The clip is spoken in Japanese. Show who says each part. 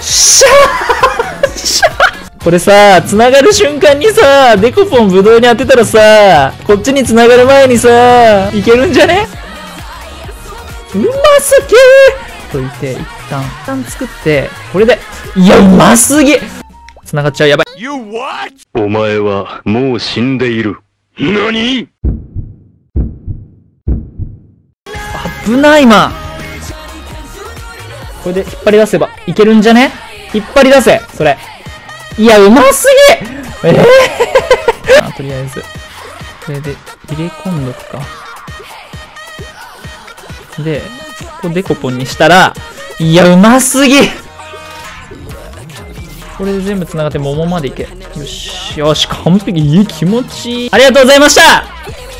Speaker 1: しゃーしゃーこれさ、繋がる瞬間にさ、デコポンブドウに当てたらさ、こっちに繋がる前にさ、いけるんじゃね？うますぎーといて、一旦作って、これで、いや、うますぎ！繋がっちゃう、やばい。
Speaker 2: お前はもう死んでいる。何？
Speaker 1: 危ない、今。これで引っ張り出せばいけるんじゃね？引っ張り出せ、それ。いや、うますぎ！とりあえず、これで入れ込んどくか。で、ここデコポンにしたら、いや、うますぎ！これで全部繋がって桃までいけ。よし、よし、完璧。いい、気持ちいい。ありがとうございました！